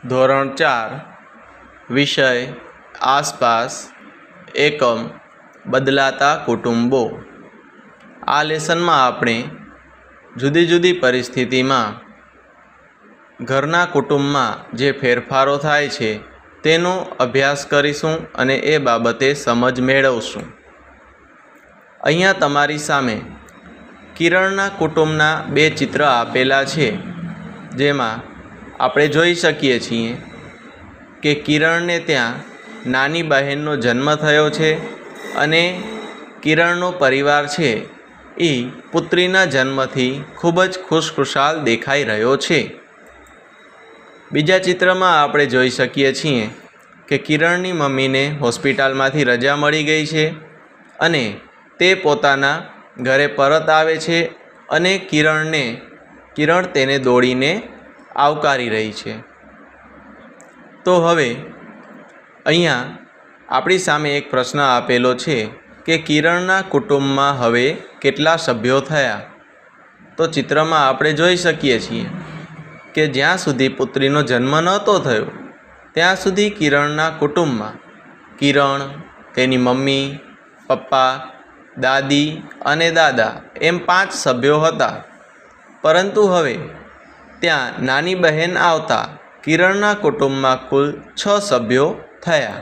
ધોરણ 4 વિષય આસપાસ એકમ બદલાતા કુટુંબો। આ લેસનમાં આપણે જુદી જુદી પરિસ્થિતિમાં ઘરના કુટુંબમાં જે ફેરફારો થાય છે તેનો અભ્યાસ કરીશું અને એ બાબતે સમજ મેળવશું। અહીંયા તમારી સામે કિરણના કુટુંબના બે ચિત્ર આપેલા છે, જેમાં આપણે જોઈ શકીએ છીએ કે કિરણને ત્યાં નાની બહેનનો જન્મ થયો છે અને કિરણનો પરિવાર છે એ પુત્રીના જન્મથી ખૂબ જ ખુશખુશાલ દેખાઈ રહ્યો છે। બીજા ચિત્રમાં આપણે જોઈ શકીએ છીએ કે કિરણની મમ્મીને હોસ્પિટલમાંથી રજા મળી ગઈ છે અને તે પોતાના ઘરે પરત આવે છે અને કિરણ તેને દોડીને આવકારી રહી છે। તો હવે અહીંયા આપણી સામે એક પ્રશ્ન આપેલો છે કે કિરણના કુટુંબમાં હવે કેટલા સભ્યો થયા? તો ચિત્રમાં આપણે જોઈ શકીએ છીએ કે જ્યાં સુધી પુત્રીનો જન્મ નહોતો થયો ત્યાં સુધી કિરણના કુટુંબમાં કિરણ, તેની મમ્મી, પપ્પા, દાદી અને દાદા એમ 5 સભ્યો હતા, પરંતુ હવે ત્યાં નાની બહેન આવતા કિરણના કુટુંબમાં કુલ 6 સભ્યો થયા।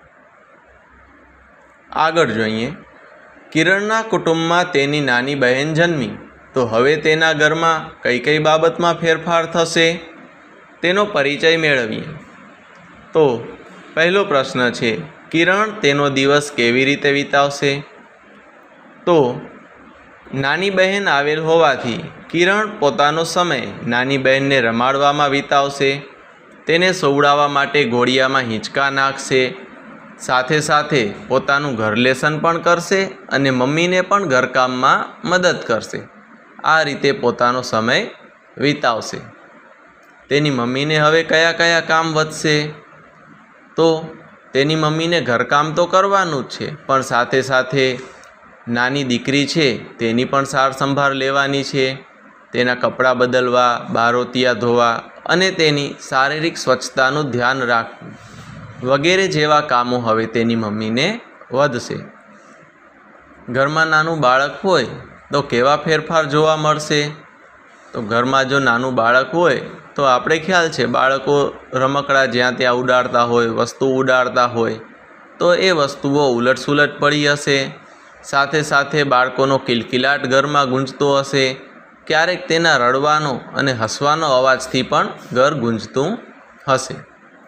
આગળ જોઈએ, કિરણના કુટુંબમાં તેની નાની બહેન જન્મી, તો હવે તેના ઘરમાં કઈ કઈ બાબતમાં ફેરફાર થશે તેનો પરિચય મેળવીએ। તો પહેલો પ્રશ્ન છે, કિરણ તેનો દિવસ કેવી રીતે વિતાવશે? તો નાની બહેન આવેલ હોવાથી કિરણ પોતાનો સમય નાની બહેનને રમાડવામાં વિતાવશે, તેને સવડાવવા માટે ઘોડિયામાં હિંચકા નાખશે, સાથે સાથે પોતાનું ઘર લેસન પણ કરશે અને મમ્મીને પણ ઘરકામમાં મદદ કરશે। આ રીતે પોતાનો સમય વિતાવશે। તેની મમ્મીને હવે કયા કયા કામ વધશે? તો તેની મમ્મીને ઘરકામ તો કરવાનું જ છે, પણ સાથે સાથે નાની દીકરી છે તેની પણ સાર સંભાળ લેવાની છે, તેના કપડાં બદલવા, બારોતિયા ધોવા અને તેની શારીરિક સ્વચ્છતાનું ધ્યાન રાખવું વગેરે જેવા કામો હવે તેની મમ્મીને વધશે। ઘરમાં નાનું બાળક હોય તો કેવા ફેરફાર જોવા મળશે? તો ઘરમાં જો નાનું બાળક હોય તો આપણે ખ્યાલ છે બાળકો રમકડા જ્યાં ત્યાં ઉડાડતા હોય, વસ્તુ ઉડાડતા હોય, તો એ વસ્તુઓ ઉલટસુલટ પડી હશે, સાથે સાથે બાળકોનો કિલકિલાટ ઘરમાં ગૂંજતો હશે, ક્યારેક તેના રડવાનો અને હસવાનો અવાજથી પણ ઘર ગૂંજતું હશે।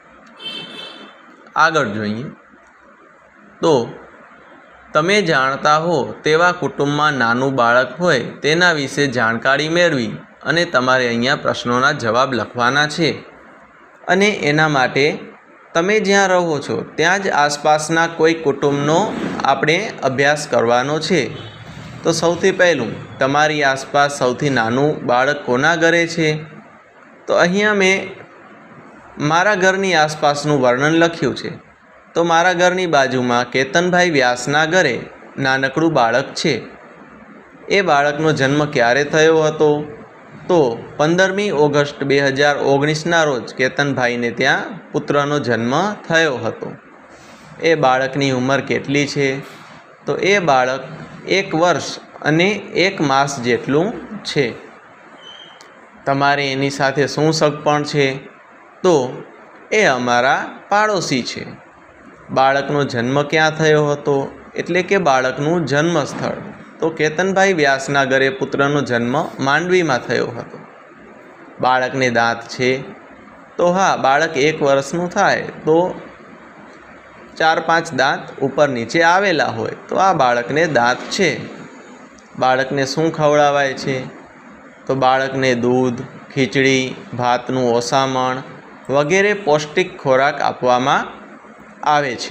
આગળ જોઈએ, તો તમે જાણતા હો તેવા કુટુંબમાં નાનું બાળક હોય તેના વિશે જાણકારી મેળવી અને તમારે અહીંયા પ્રશ્નોના જવાબ લખવાના છે અને એના માટે તમે જ્યાં રહો છો ત્યાં જ આસપાસના કોઈ કુટુંબનો આપણે અભ્યાસ કરવાનો છે। તો સૌથી પહેલું, તમારી આસપાસ સૌથી નાનું બાળક કોના ઘરે છે? તો અહીંયા મેં મારા ઘરની આસપાસનું વર્ણન લખ્યું છે। તો મારા ઘરની બાજુમાં કેતનભાઈ વ્યાસના ઘરે નાનકડું બાળક છે। એ બાળકનો જન્મ ક્યારે થયો હતો? તો 15મી ઓગસ્ટ 2019ના રોજ કેતનભાઈને ત્યાં પુત્રનો જન્મ થયો હતો। એ બાળકની ઉંમર કેટલી છે? તો એ બાળક 1 વર્ષ અને 1 માસ જેટલું છે। તમારે એની સાથે શું સગપણ છે? તો એ અમારા પાડોશી છે। બાળકનો જન્મ ક્યાં થયો હતો? એટલે કે બાળકનું જન્મ સ્થળ તો કેતનભાઈ વ્યાસના ઘરે પુત્રનો જન્મ માંડવીમાં થયો હતો। બાળકને દાંત છે? તો હા, બાળક 1 વર્ષનું થાય તો 4-5 દાંત ઉપર નીચે આવેલા હોય તો આ બાળકને દાંત છે। બાળકને શું ખવડાવાય છે? તો બાળકને દૂધ, ખીચડી, ભાતનું ઓસામણ વગેરે પૌષ્ટિક ખોરાક આપવામાં આવે છે।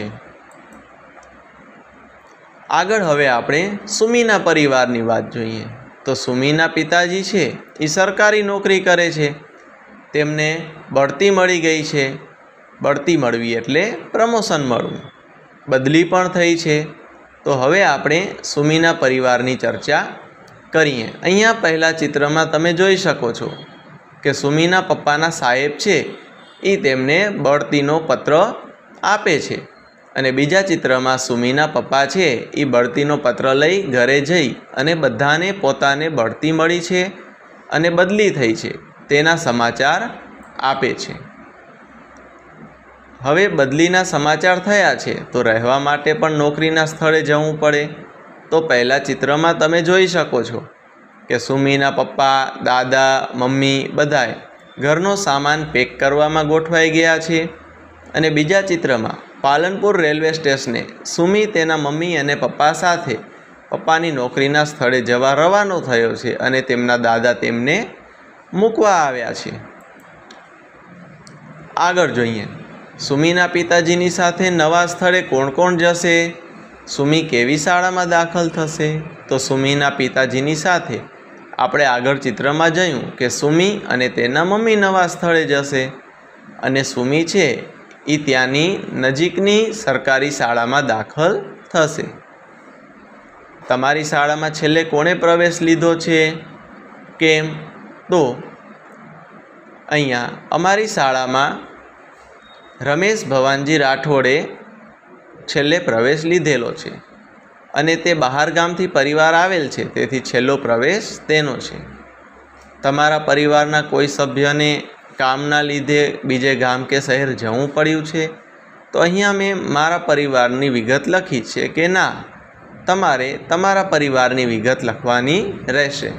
આગળ હવે આપણે સુમીના પરિવારની વાત જોઈએ। તો સુમીના પિતાજી છે એ સરકારી નોકરી કરે છે, તેમને બઢતી મળી ગઈ છે। બઢતી મળવી એટલે પ્રમોશન મળવું, બદલી પણ થઈ છે। તો હવે આપણે સુમીના પરિવારની ચર્ચા કરીએ। અહીંયા પહેલા ચિત્રમાં તમે જોઈ શકો છો કે સુમીના પપ્પાના સાહેબ છે એ તેમને બઢતીનો પત્ર આપે છે અને બીજા ચિત્રમાં સુમીના પપ્પા છે એ બઢતીનો પત્ર લઈ ઘરે જઈ અને બધાને પોતાને બઢતી મળી છે અને બદલી થઈ છે તેના સમાચાર આપે છે। હવે બદલીના સમાચાર થયા છે તો રહેવા માટે પણ નોકરીના સ્થળે જવું પડે। તો પહેલા ચિત્રમાં તમે જોઈ શકો છો કે સુમીના પપ્પા, દાદા, મમ્મી બધાએ ઘરનો સામાન પેક કરવામાં ગોઠવાઈ ગયા છે અને બીજા ચિત્રમાં પાલનપુર રેલવે સ્ટેશને સુમી તેના મમ્મી અને પપ્પા સાથે પપ્પાની નોકરીના સ્થળે જવા રવાનો થયો છે અને તેમના દાદા તેમને મૂકવા આવ્યા છે। આગળ જોઈએ, સુમીના પિતાજીની સાથે નવા સ્થળે કોણ કોણ જશે? સુમી કેવી શાળામાં દાખલ થશે? તો સુમીના પિતાજીની સાથે આપણે આગળ ચિત્રમાં જોયું કે સુમી અને તેના મમ્મી નવા સ્થળે જશે અને સુમી છે એ ત્યાંની નજીકની સરકારી શાળામાં દાખલ થશે। તમારી શાળામાં છેલ્લે કોણે પ્રવેશ લીધો છે? કેમ? તો અહીંયા અમારી શાળામાં રમેશ ભવાનજી રાઠોડે છેલ્લે પ્રવેશ લીધેલો છે અને તે બહાર ગામથી પરિવાર આવેલ છે, તેથી છેલ્લો પ્રવેશ તેનો છે। તમારા પરિવારના કોઈ સભ્યને કામના લીધે બીજે ગામ કે શહેર જવું પડ્યું છે? તો અહીંયા મેં મારા પરિવારની વિગત લખી છે કે ના, તમારે તમારા પરિવારની વિગત લખવાની રહેશે।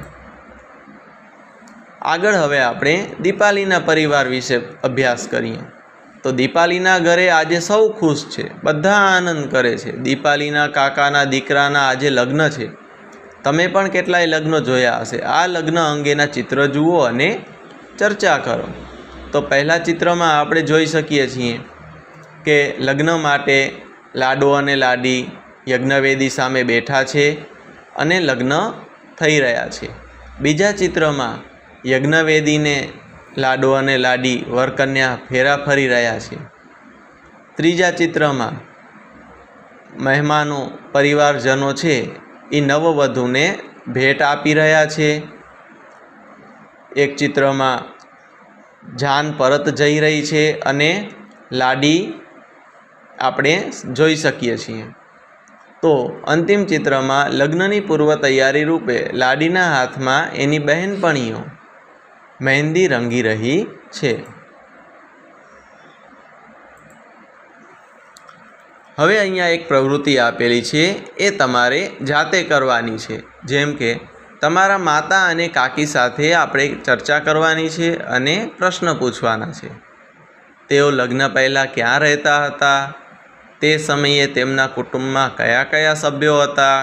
આગળ હવે આપણે દીપાલીના પરિવાર વિશે અભ્યાસ કરીએ। તો દીપાલીના ઘરે આજે સૌ ખુશ છે, બધા આનંદ કરે છે। દીપાલીના કાકાના દીકરાના આજે લગ્ન છે। તમે પણ કેટલાય લગ્ન જોયા હશે। આ લગ્ન અંગેના ચિત્ર જુઓ અને ચર્ચા કરો। તો પહેલા ચિત્રમાં આપણે જોઈ શકીએ છીએ કે લગ્ન માટે લાડો અને લાડી યજ્ઞવેદી સામે બેઠા છે અને લગ્ન થઈ રહ્યા છે। બીજા ચિત્રમાં યજ્ઞવેદીને લાડો અને લાડી વરકન્યા ફેરા ફરી રહ્યા છે। ત્રીજા ચિત્રમાં મહેમાનો પરિવારજનો છે એ નવવધૂને ભેટ આપી રહ્યા છે। એક ચિત્રમાં જાન પરત જઈ રહી છે અને લાડી આપણે જોઈ શકીએ છીએ। તો અંતિમ ચિત્રમાં લગ્નની પૂર્વ તૈયારી રૂપે લાડીના હાથમાં એની બહેનપણીઓ મહેંદી રંગી રહી છે। હવે અહીંયા એક પ્રવૃત્તિ આપેલી છે, એ તમારે જાતે કરવાની છે। જેમ કે તમારા માતા અને કાકી સાથે આપણે ચર્ચા કરવાની છે અને પ્રશ્ન પૂછવાના છે। તેઓ લગ્ન પહેલાં ક્યાં રહેતા હતા? તે સમયે તેમના કુટુંબમાં કયા કયા સભ્યો હતા?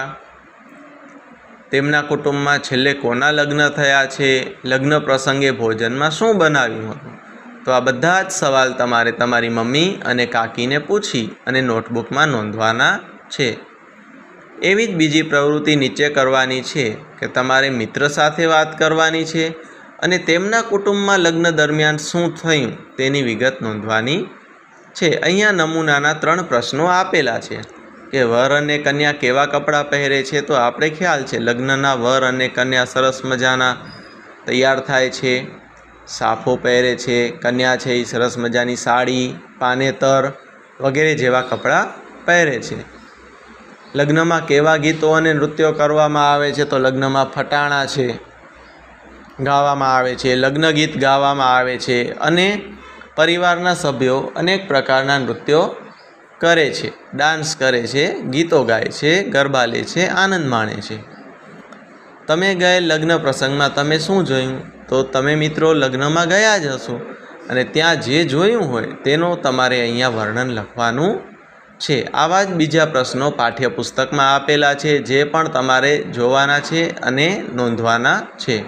તેમના કુટુંબમાં છેલ્લે કોના લગ્ન થયા છે? લગ્ન પ્રસંગે ભોજનમાં શું બનાવ્યું હતું? તો આ બધા જ સવાલ તમારે તમારી મમ્મી અને કાકીને પૂછી અને નોટબુકમાં નોંધવાના છે। એવી જ બીજી પ્રવૃત્તિ નીચે કરવાની છે કે તમારે મિત્ર સાથે વાત કરવાની છે અને તેમના કુટુંબમાં લગ્ન દરમિયાન શું થયું તેની વિગત નોંધવાની છે। અહીંયા નમૂનાના 3 પ્રશ્નો આપેલા છે કે વર અને કન્યા કેવા કપડાં પહેરે છે? તો આપણે ખ્યાલ છે લગ્નના વર અને કન્યા સરસ મજાના તૈયાર થાય છે, સાફો પહેરે છે, કન્યા છે એ સરસ મજાની સાડી, પાનેતર વગેરે જેવા કપડાં પહેરે છે। લગ્નમાં કેવા ગીતો અને નૃત્યો કરવામાં આવે છે? તો લગ્નમાં ફટાણા છે ગાવામાં આવે છે, લગ્ન ગીત ગાવામાં આવે છે અને પરિવારના સભ્યો અનેક પ્રકારના નૃત્યો કરે છે, ડાન્સ કરે છે, ગીતો ગાય છે, ગરબા લે છે, આનંદ માણે છે। તમે ગયે લગ્ન પ્રસંગમાં તમે શું જોયું? તો તમે મિત્રો લગ્નમાં ગયા જ હશો અને ત્યાં જે જોયું હોય તેનું તમારે અહીંયા વર્ણન લખવાનું છે। આવા જ બીજા પ્રશ્નો પાઠ્યપુસ્તકમાં આપેલા છે, જે પણ તમારે જોવાના છે અને નોંધવાના છે।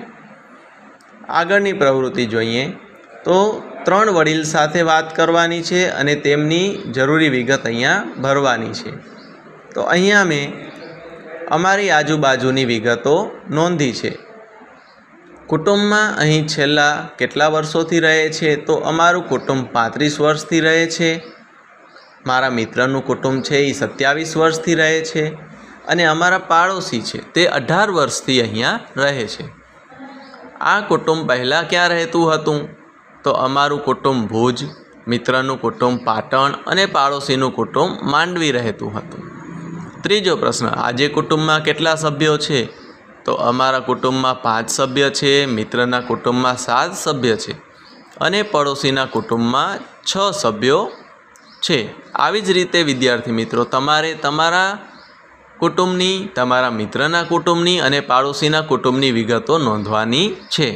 આગળની પ્રવૃત્તિ જોઈએ તો 3 વડીલ સાથે વાત કરવાની છે અને તેમની જરૂરી વિગત અહીંયા ભરવાની છે। તો અહીંયા મેં અમારી આજુબાજુની વિગતો નોંધી છે। કુટુંબમાં અહીં છેલ્લા કેટલા વર્ષોથી રહે છે? તો અમારું કુટુંબ 35 વર્ષથી રહે છે। મારા મિત્રનું કુટુંબ છે એ 27 વર્ષથી રહે છે અને અમારા પાડોશી છે તે 18 વર્ષથી અહીંયા રહે છે। આ કુટુંબ પહેલાં ક્યાં રહેતું હતું? તો અમારું કુટુંબ ભુજ મિત્રનું કુટુંબ પાટણ અને પાડોશીનું કુટુંબ માંડવી રહેતું હતું। ત્રીજો પ્રશ્ન, આજે કુટુંબમાં કેટલા સભ્યો છે? તો અમારા કુટુંબમાં 5 સભ્ય છે, મિત્રના કુટુંબમાં 7 સભ્ય છે અને પડોશીના કુટુંબમાં 6 સભ્યો છે। આવી જ રીતે વિદ્યાર્થી મિત્રો તમારે તમારા કુટુંબની, તમારા મિત્રના કુટુંબની અને પાડોશીના કુટુંબની વિગતો નોંધવાની છે।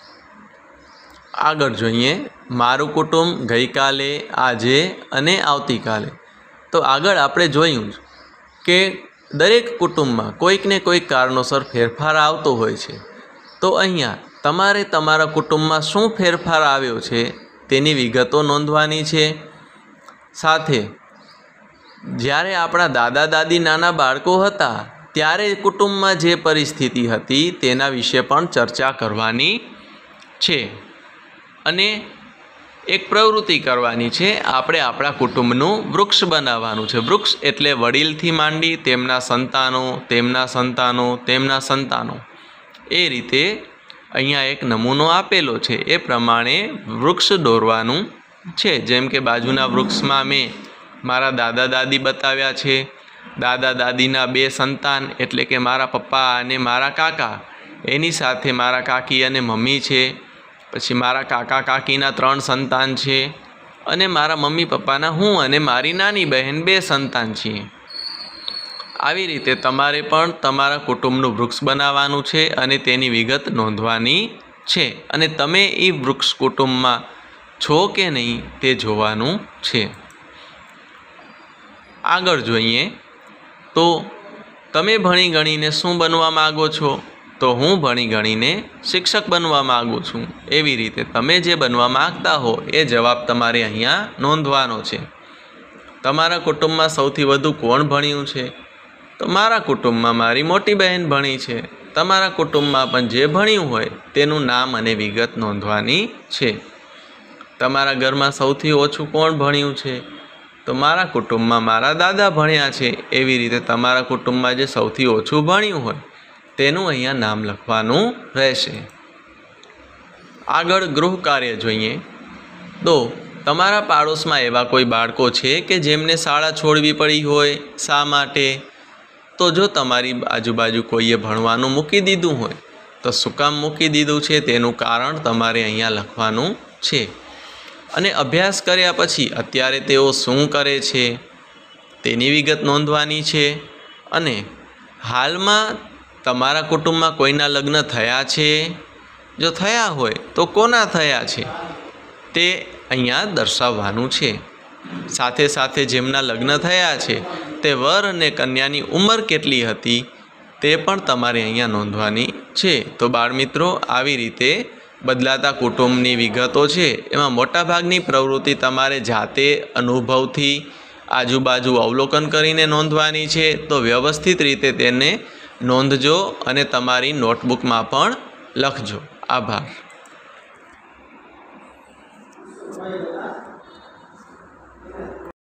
આગળ જોઈએ મારું કુટુંબ ગઈકાલે, આજે અને આવતીકાલે। તો આગળ આપણે જોયું કે દરેક કુટુંબમાં કોઈક ને કોઈક કારણોસર ફેરફાર આવતો હોય છે। તો અહીંયા તમારે તમારા કુટુંબમાં શું ફેરફાર આવ્યો છે તેની વિગતો નોંધવાની છે। સાથે જ્યારે આપણા દાદા દાદી નાના બાળકો હતા ત્યારે કુટુંબમાં જે પરિસ્થિતિ હતી તેના વિશે પણ ચર્ચા કરવાની છે અને એક પ્રવૃત્તિ કરવાની છે। આપણે આપણા કુટુંબનું વૃક્ષ બનાવવાનું છે। વૃક્ષ એટલે વડીલથી માંડી તેમના સંતાનો, તેમના સંતાનો, તેમના સંતાનો, એ રીતે અહીંયા એક નમૂનો આપેલો છે એ પ્રમાણે વૃક્ષ દોરવાનું છે। જેમ કે બાજુના વૃક્ષમાં મેં મારા દાદા દાદી બતાવ્યા છે, દાદા દાદીના 2 સંતાન એટલે કે મારા પપ્પા અને મારા કાકા, એની સાથે મારા કાકી અને મમ્મી છે, પછી મારા કાકા કાકીના 3 સંતાન છે અને મારા મમ્મી પપ્પાના હું અને મારી નાની બહેન 2 સંતાન છીએ। આવી રીતે તમારે પણ તમારા કુટુંબનું વૃક્ષ બનાવવાનું છે અને તેની વિગત નોંધવાની છે અને તમે એ વૃક્ષ કુટુંબમાં છો કે નહીં તે જોવાનું છે। આગળ જોઈએ તો તમે ભણી ગણીને શું બનવા માગો છો? તો હું ભણી ગણીને શિક્ષક બનવા માગું છું। એવી રીતે તમે જે બનવા માગતા હો એ જવાબ તમારે અહીંયા નોંધવાનો છે। તમારા કુટુંબમાં સૌથી વધુ કોણ ભણ્યું છે? તો મારા કુટુંબમાં મારી મોટી બહેન ભણી છે। તમારા કુટુંબમાં પણ જે ભણ્યું હોય તેનું નામ અને વિગત નોંધવાની છે। તમારા ઘરમાં સૌથી ઓછું કોણ ભણ્યું છે? તો મારા કુટુંબમાં મારા દાદા ભણ્યા છે। એવી રીતે તમારા કુટુંબમાં જે સૌથી ઓછું ભણ્યું હોય તેનું અહીંયા નામ લખવાનું રહેશે। આગળ ગૃહ કાર્ય જોઈએ તો તમારા પાડોશમાં એવા કોઈ બાળકો છે કે જેમને શાળા છોડવી પડી હોય, શા માટે? તો જો તમારી આજુબાજુ કોઈએ ભણવાનું મૂકી દીધું હોય તો શું કામ મૂકી દીધું છે તેનું કારણ તમારે અહીંયા લખવાનું છે અને અભ્યાસ કર્યા પછી અત્યારે તેઓ શું કરે છે તેની વિગત નોંધવાની છે અને હાલમાં તમારા કુટુંબમાં કોઈના લગ્ન થયા છે? જો થયા હોય તો કોના થયા છે તે અહીંયા દર્શાવવાનું છે। સાથે સાથે જેમના લગ્ન થયા છે તે વર અને કન્યાની ઉંમર કેટલી હતી તે પણ તમારે અહીંયા નોંધવાની છે। તો બાળમિત્રો આવી રીતે બદલાતા કુટુંબની વિગતો છે એમાં મોટાભાગની પ્રવૃત્તિ તમારે જાતે અનુભવથી આજુબાજુ અવલોકન કરીને નોંધવાની છે। તો વ્યવસ્થિત રીતે તેને નોંધજો અને તમારી નોટબુકમાં પણ લખજો। આભાર।